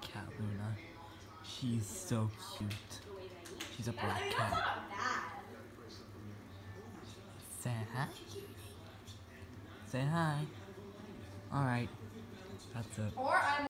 cat, Luna. She's so cute. She's a black cat. Say hi. Say hi. Alright. That's it.